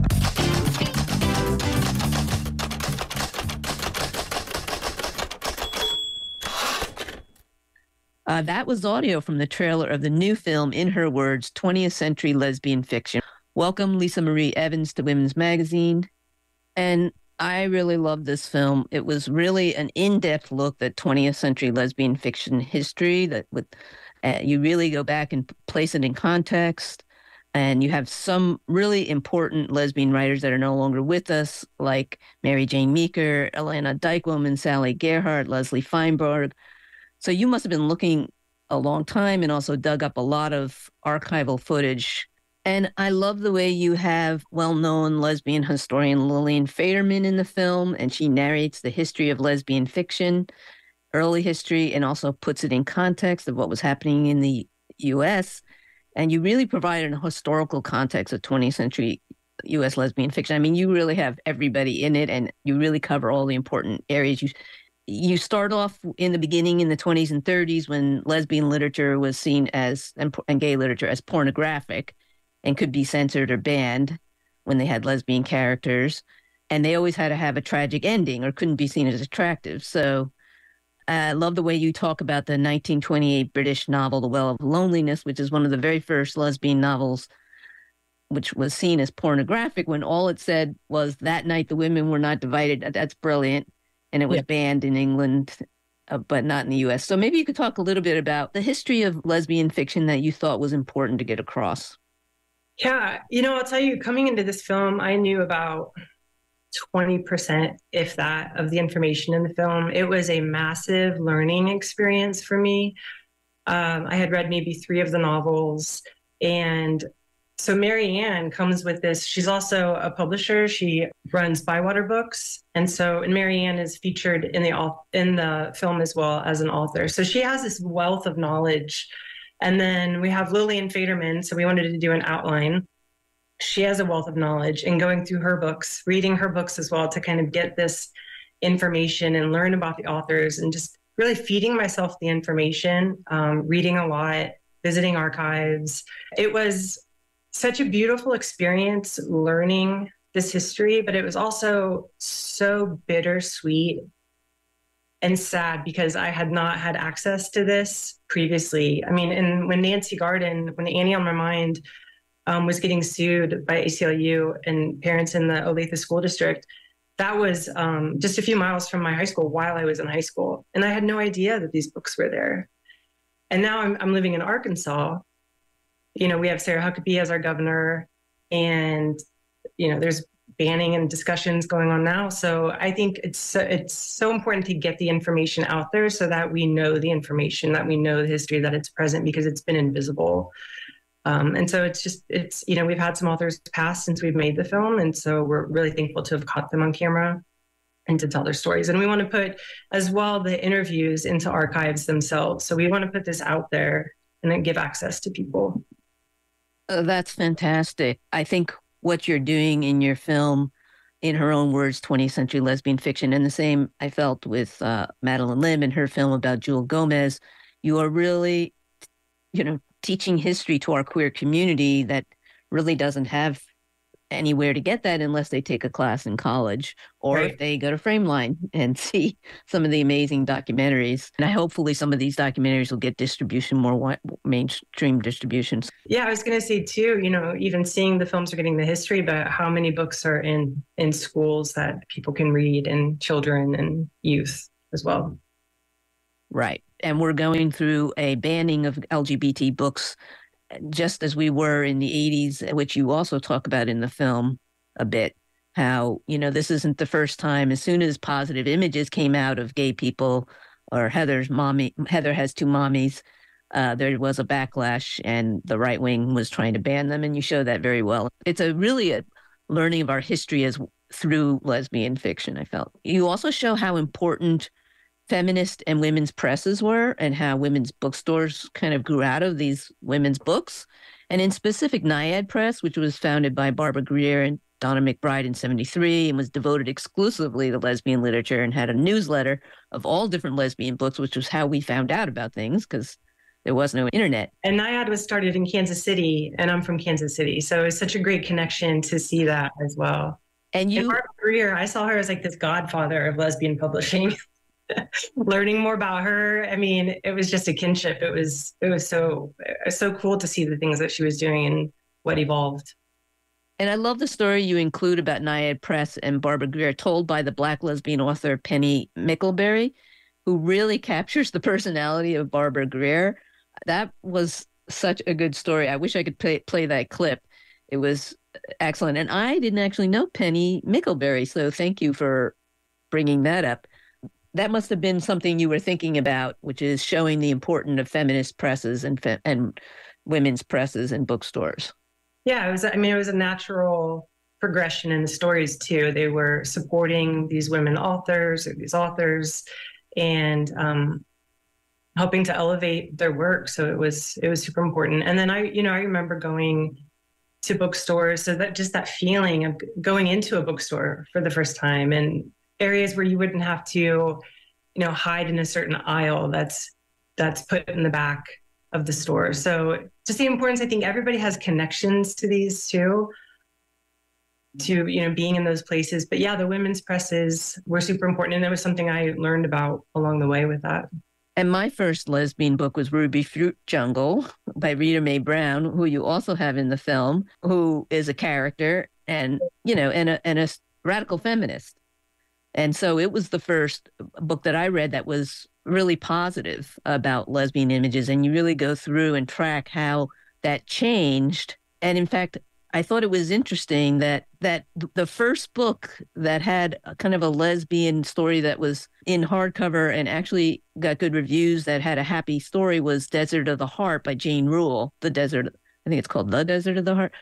That was audio from the trailer of the new film, In Her Words, 20th Century Lesbian Fiction. Welcome, Lisa Marie Evans, to Women's Magazine. And I really love this film. It was really an in-depth look at 20th century lesbian fiction history that would you really go back and place it in context. And you have some really important lesbian writers that are no longer with us, like Mary Jane Meeker, Elena Dykewoman, Sally Gerhardt, Leslie Feinberg. So you must have been looking a long time and also dug up a lot of archival footage. And I love the way you have well-known lesbian historian Lillian Faderman in the film, and she narrates the history of lesbian fiction, early history, and also puts it in context of what was happening in the U.S. And you really provide a historical context of 20th century U.S. lesbian fiction. I mean, you really have everybody in it, and you really cover all the important areas. You start off in the beginning in the 20s and 30s when lesbian literature was seen as, and gay literature, as pornographic and could be censored or banned when they had lesbian characters. And they always had to have a tragic ending or couldn't be seen as attractive. So I love the way you talk about the 1928 British novel, The Well of Loneliness, which is one of the very first lesbian novels which was seen as pornographic when all it said was that night the women were not divided. That's brilliant. And it was banned in England, but not in the U.S. So maybe you could talk a little bit about the history of lesbian fiction that you thought was important to get across. Yeah, you know, I'll tell you, coming into this film, I knew about 20%, if that, of the information in the film. It was a massive learning experience for me. I had read maybe 3 of the novels, and so Mary Ann comes with this. She's also a publisher. She runs Bywater Books. And Mary Ann is featured in the film as well as an author. So she has this wealth of knowledge. And then we have Lillian Faderman. So we wanted to do an outline. She has a wealth of knowledge, and going through her books, reading her books as well to kind of get this information and learn about the authors, and just really feeding myself the information, reading a lot, visiting archives. It was such a beautiful experience learning this history, but it was also so bittersweet and sad because I had not had access to this previously. I mean, and when Nancy Garden, when Annie on My Mind was getting sued by ACLU and parents in the Olathe School District, that was just a few miles from my high school while I was in high school. And I had no idea that these books were there. And now I'm living in Arkansas. You know, we have Sarah Huckabee as our governor, and, you know, there's banning and discussions going on now. So I think it's so important to get the information out there so that we know the information, that we know the history, that it's present, because it's been invisible. And so it's, you know, we've had some authors pass since we've made the film. And so we're really thankful to have caught them on camera and to tell their stories. And we want to put as well the interviews into archives themselves. So we want to put this out there and then give access to people. That's fantastic. I think what you're doing in your film, In Her Own Words, 20th Century Lesbian Fiction, and the same I felt with Madeline Lim in her film about Jewel Gomez, you are really, you know, teaching history to our queer community that really doesn't have anywhere to get that unless they take a class in college or if they go to Frameline and see some of the amazing documentaries. And hopefully some of these documentaries will get distribution, more mainstream distributions. Yeah, I was going to say too, you know, even seeing the films are getting the history, but how many books are in schools that people can read, and children and youth as well. Right. And we're going through a banning of LGBT books just as we were in the 80s, which you also talk about in the film a bit, how, you know, this isn't the first time. As soon as positive images came out of gay people or Heather has two mommies, there was a backlash and the right wing was trying to ban them, and you show that very well. It's really a learning of our history through lesbian fiction, I felt. You also show how important feminist and women's presses were and how women's bookstores kind of grew out of these women's books. And in specific, Naiad Press, which was founded by Barbara Greer and Donna McBride in 1973 and was devoted exclusively to lesbian literature and had a newsletter of all different lesbian books, which was how we found out about things because there was no internet. And Naiad was started in Kansas City, and I'm from Kansas City. So it's such a great connection to see that as well. And Barbara Greer, I saw her as like this godfather of lesbian publishing. Learning more about her, I mean, it was just a kinship. It was so cool to see the things that she was doing and what evolved. And I love the story you include about Naiad Press and Barbara Greer, told by the Black lesbian author Penny Mickleberry, who really captures the personality of Barbara Greer. That was such a good story. I wish I could play that clip. It was excellent. And I didn't actually know Penny Mickleberry, so thank you for bringing that up. That must have been something you were thinking about, which is showing the importance of feminist presses and women's presses and bookstores. Yeah, it was a natural progression in the stories too. They were supporting these women authors or these authors and helping to elevate their work. So it was super important. And then I remember going to bookstores, so that feeling of going into a bookstore for the first time and areas where you wouldn't have to, hide in a certain aisle that's put in the back of the store. So just the importance, I think everybody has connections to these too, to, being in those places. But yeah, the women's presses were super important. And that was something I learned about along the way with that. And my first lesbian book was Ruby Fruit Jungle by Rita Mae Brown, who you also have in the film, who is a character and, and a radical feminist. And so it was the first book that I read that was really positive about lesbian images. And you really go through and track how that changed. And in fact, I thought it was interesting that the first book that had kind of a lesbian story that was in hardcover and actually got good reviews, that had a happy story, was Desert of the Heart by Jane Rule. I think it's called The Desert of the Heart.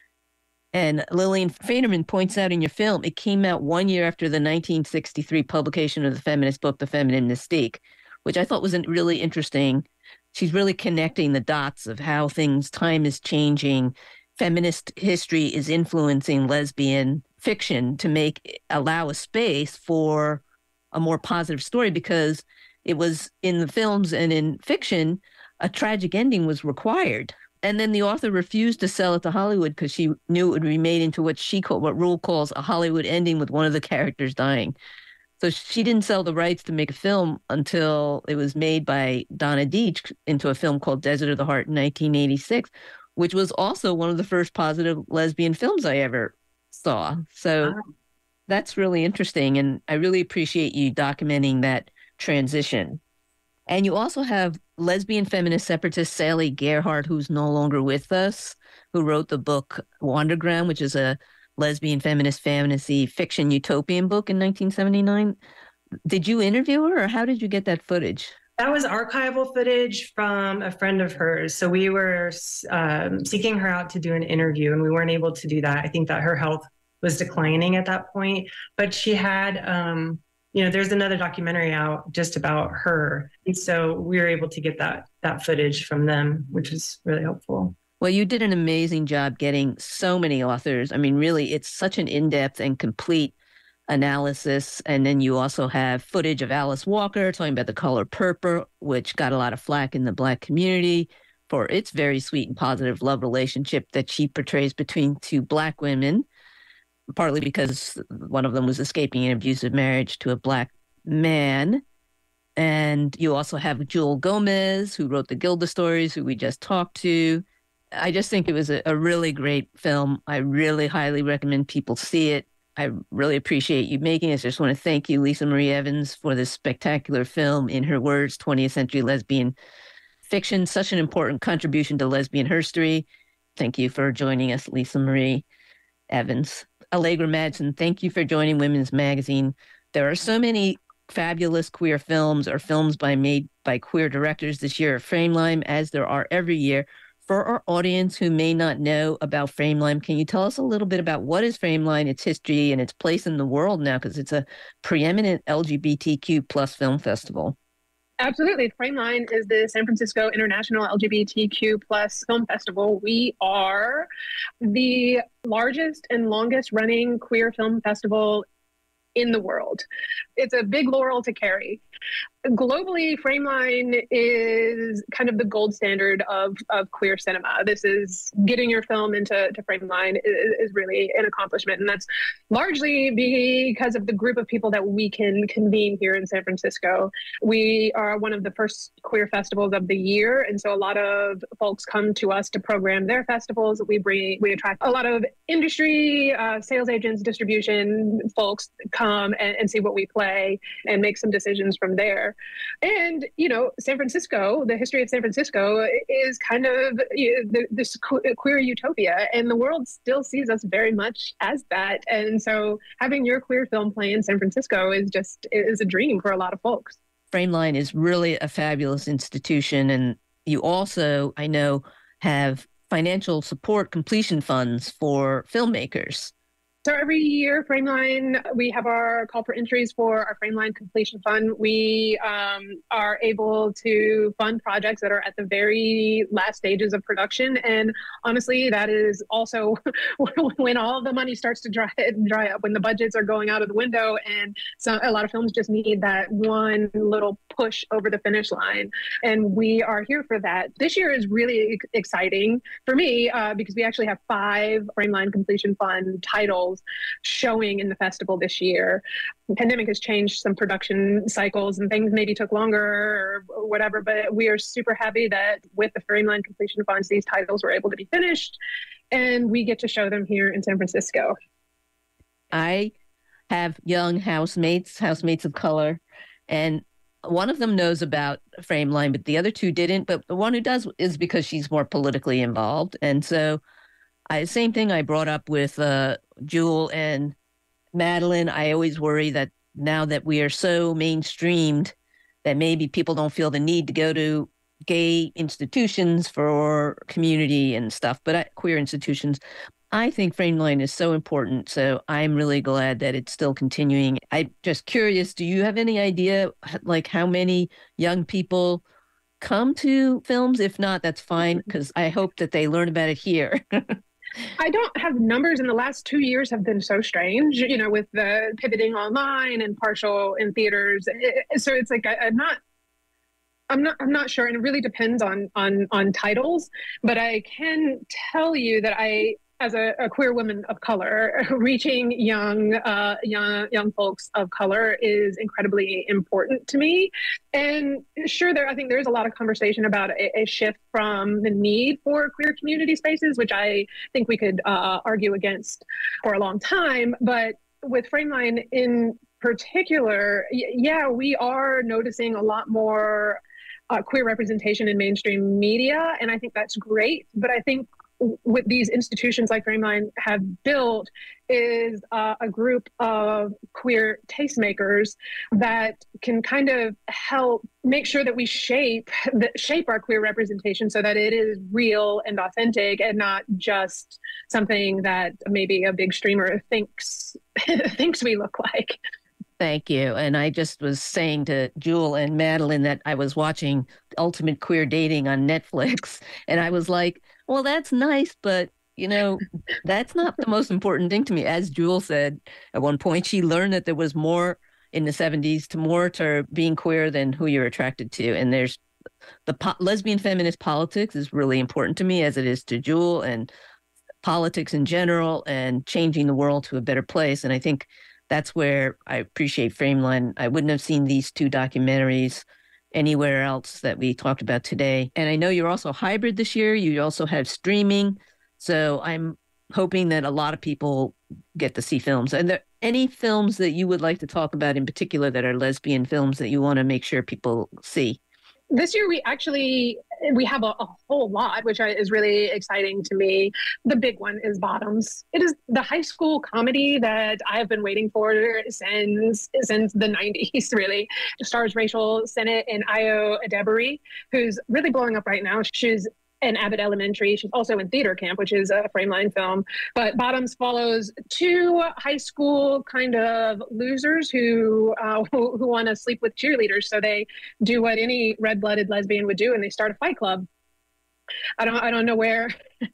And Lillian Faderman points out in your film, it came out 1 year after the 1963 publication of the feminist book, The Feminine Mystique, which I thought was really interesting. She's really connecting the dots of how time is changing. Feminist history is influencing lesbian fiction to allow a space for a more positive story, because it was in the films and in fiction, a tragic ending was required. And then the author refused to sell it to Hollywood because she knew it would be made into what Rule calls a Hollywood ending with one of the characters dying. So she didn't sell the rights to make a film until it was made by Donna Deitch into a film called Desert of the Heart in 1986, which was also one of the first positive lesbian films I ever saw. So that's really interesting. And I really appreciate you documenting that transition. And you also have lesbian feminist separatist Sally Gerhardt, who's no longer with us, who wrote the book Wanderground, which is a lesbian feminist fantasy fiction utopian book in 1979. Did you interview her, or how did you get that footage? That was archival footage from a friend of hers. So we were seeking her out to do an interview, and we weren't able to do that. I think that her health was declining at that point, but she had, there's another documentary out just about her. And so we were able to get that footage from them, which was really helpful. Well, you did an amazing job getting so many authors. I mean, really, it's such an in-depth and complete analysis. And then you also have footage of Alice Walker talking about The Color Purple, which got a lot of flack in the Black community for its very sweet and positive love relationship that she portrays between two Black women, partly because one of them was escaping an abusive marriage to a Black man. And you also have Jewel Gomez, who wrote the Gilda Stories, who we just talked to. I just think it was a really great film. I really highly recommend people see it. I really appreciate you making it. I just want to thank you, Lisa Marie Evans, for this spectacular film. In her words, 20th century lesbian fiction, such an important contribution to lesbian history. Thank you for joining us, Lisa Marie Evans. Allegra Madsen, thank you for joining Women's Magazine. There are so many fabulous queer films or films made by queer directors this year at Frameline, as there are every year. For our audience who may not know about Frameline, can you tell us a little bit about what is Frameline, its history, and its place in the world now? Because it's a preeminent LGBTQ plus film festival. Absolutely. Frameline is the San Francisco International LGBTQ plus film festival. We are the largest and longest running queer film festival in the world. It's a big laurel to carry. Globally, Frameline is kind of the gold standard of queer cinema. This is getting your film into Frameline is really an accomplishment. And that's largely because of the group of people that we can convene here in San Francisco. We are one of the first queer festivals of the year. And so a lot of folks come to us to program their festivals. We attract a lot of industry, sales agents, distribution folks come and see what we play and make some decisions from there. And, San Francisco, the history of San Francisco is kind of this queer utopia, and the world still sees us very much as that. And so having your queer film play in San Francisco is a dream for a lot of folks. Frameline is really a fabulous institution. And you also, I know, have financial support completion funds for filmmakers. So every year, Frameline, we have our call for entries for our Frameline completion fund. We are able to fund projects that are at the very last stages of production. And honestly, that is also when all the money starts to dry up, when the budgets are going out of the window. And so a lot of films just need that one little push over the finish line. And we are here for that. This year is really exciting for me because we actually have 5 Frameline completion fund titles showing in the festival this year. The pandemic has changed some production cycles and things maybe took longer or whatever, but we are super happy that with the Frameline completion funds, these titles were able to be finished and we get to show them here in San Francisco. I have young housemates of color, and one of them knows about Frameline, but the other 2 didn't. But the one who does is because she's more politically involved. And so same thing I brought up with Jewel and Madeline. I always worry that now that we are so mainstreamed that maybe people don't feel the need to go to gay institutions for community and stuff, but queer institutions. I think Frameline is so important. So I'm really glad that it's still continuing. I'm just curious, do you have any idea like how many young people come to films? If not, that's fine, because I hope that they learn about it here. I don't have numbers, and the last 2 years have been so strange, with the pivoting online and partial in theaters. So it's like I'm not sure, and it really depends on titles. But I can tell you that as a queer woman of color, reaching young folks of color is incredibly important to me. And sure, I think there's a lot of conversation about a shift from the need for queer community spaces, which I think we could argue against for a long time. But with Frameline in particular, we are noticing a lot more queer representation in mainstream media, and I think that's great. But I think what these institutions like Frameline have built is a group of queer tastemakers that can kind of help make sure that we shape our queer representation so that it is real and authentic and not just something that maybe a big streamer thinks we look like. Thank you. And I just was saying to Jewel and Madeline that I was watching Ultimate Queer Dating on Netflix, and I was like, well, that's nice, but, that's not the most important thing to me. As Jewel said, at one point, she learned that there was more in the 70s more to being queer than who you're attracted to. And there's the lesbian feminist politics is really important to me, as it is to Jewel, and politics in general and changing the world to a better place. And I think that's where I appreciate Frameline. I wouldn't have seen these 2 documentaries anywhere else that we talked about today. And I know you're also hybrid this year. You also have streaming. So I'm hoping that a lot of people get to see films. And there any films that you would like to talk about in particular that are lesbian films that you want to make sure people see? This year, we actually we have a whole lot, which is really exciting to me. The big one is Bottoms. It is the high school comedy that I have been waiting for since the 90s, really. It stars Rachel Sennett and Ayo Edebiri, who's really blowing up right now. She's in Abbott Elementary. She's also in Theater Camp, which is a Frameline film. But Bottoms follows two high school kind of losers who want to sleep with cheerleaders. So they do what any red-blooded lesbian would do, and they start a fight club. I don't know where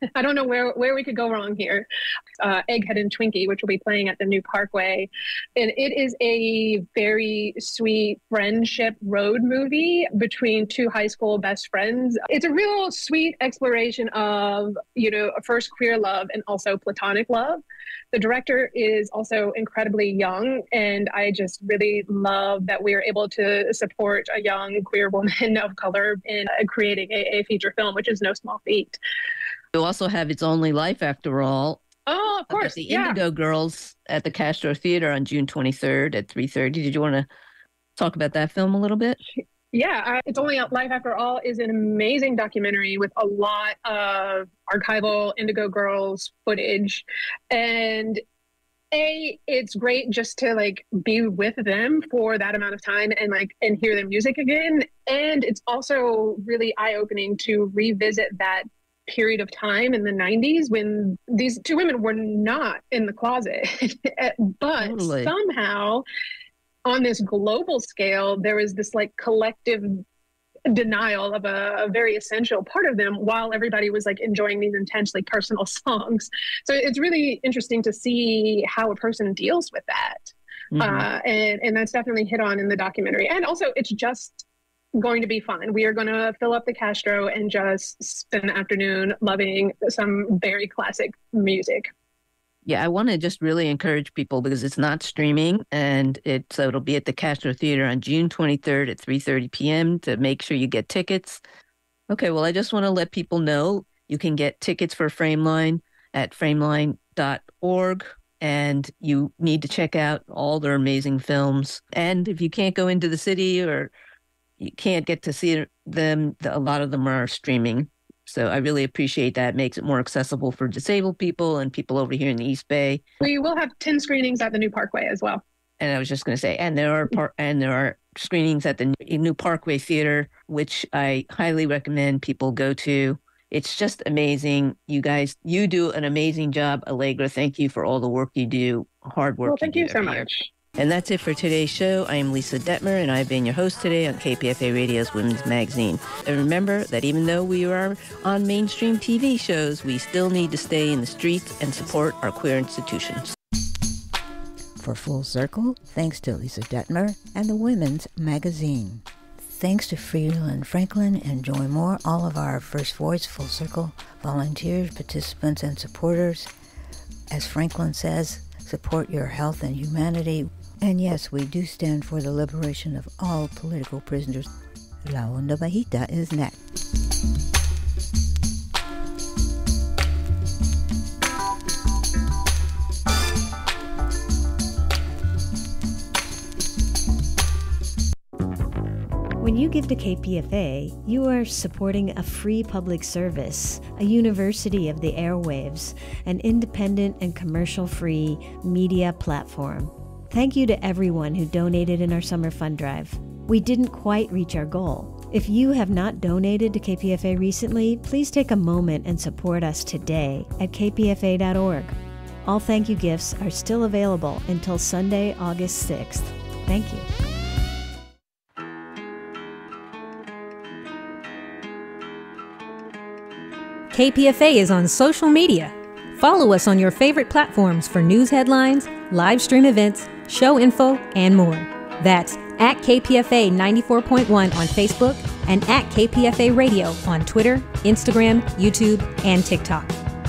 we could go wrong here. Egghead and Twinkie, which will be playing at the New Parkway. And it is a very sweet friendship road movie between two high school best friends. It's a real sweet exploration of, a first queer love and also platonic love. The director is also incredibly young, and I just really love that we are able to support a young queer woman of color in creating a feature film, which is no small feat. You also have It's Only Life After All. Oh, of course. The Indigo Girls at the Castro Theater on June 23rd at 3:30. Did you want to talk about that film a little bit? Yeah, It's Only Life After All is an amazing documentary with a lot of archival Indigo Girls footage. And it's great just to be with them for that amount of time and hear their music again. And it's also really eye-opening to revisit that period of time in the 90s when these two women were not in the closet. But Totally. Somehow on this global scale, there was this collective denial of a very essential part of them while everybody was enjoying these intensely personal songs. So it's really interesting to see how a person deals with that. Mm-hmm. And that's definitely hit on in the documentary. And also it's just going to be fun. We are going to fill up the Castro and just spend the afternoon loving some very classic music. Yeah, I want to just really encourage people because it's not streaming, and it'll be at the Castro Theater on June 23rd at 3:30 p.m. to make sure you get tickets. Okay, well, I just want to let people know you can get tickets for Frameline at frameline.org, and you need to check out all their amazing films. And if you can't go into the city or you can't get to see them, a lot of them are streaming. So I really appreciate that. It makes it more accessible for disabled people and people over here in the East Bay. We will have 10 screenings at the New Parkway as well. And I was just going to say, and there are screenings at the New Parkway Theater, which I highly recommend people go to. It's just amazing. You guys, you do an amazing job, Allegra. Thank you for all the work you do, hard work. Well, thank you so much. And that's it for today's show. I am Lisa Dettmer, and I've been your host today on KPFA Radio's Women's Magazine. And remember that even though we are on mainstream TV shows, we still need to stay in the streets and support our queer institutions. For Full Circle, thanks to Lisa Dettmer and the Women's Magazine. Thanks to Freeland Franklin. Enjoy more. All of our First Voice Full Circle volunteers, participants, and supporters. As Franklin says, support your health and humanity. And yes, we do stand for the liberation of all political prisoners. La Onda Bajita is next. When you give to KPFA, you are supporting a free public service, a university of the airwaves, an independent and commercial-free media platform. Thank you to everyone who donated in our summer fund drive. We didn't quite reach our goal. If you have not donated to KPFA recently, please take a moment and support us today at kpfa.org. All thank you gifts are still available until Sunday, August 6th. Thank you. KPFA is on social media. Follow us on your favorite platforms for news headlines, live stream events, show info, and more. That's at KPFA 94.1 on Facebook and at KPFA Radio on Twitter, Instagram, YouTube, and TikTok.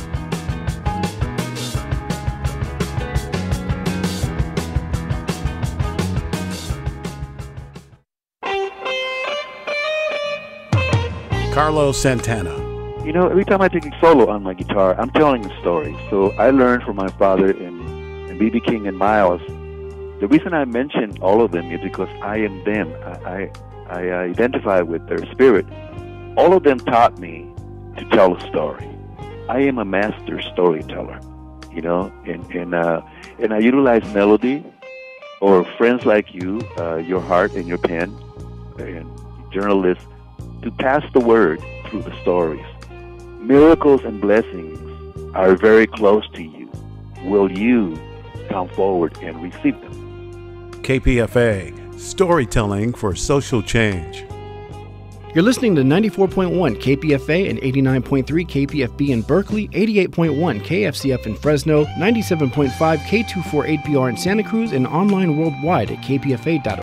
Carlos Santana. You know, every time I take a solo on my guitar, I'm telling a story. So I learned from my father and B.B. King and Miles. The reason I mention all of them is because I am them. I identify with their spirit. all of them taught me to tell a story. I am a master storyteller, you know, and I utilize melody or friends like you, your heart and your pen, and journalists, to pass the word through the stories. Miracles and blessings are very close to you. Will you come forward and receive them? KPFA, storytelling for social change. You're listening to 94.1 KPFA and 89.3 KPFB in Berkeley, 88.1 KFCF in Fresno, 97.5 K248PR in Santa Cruz, and online worldwide at kpfa.org.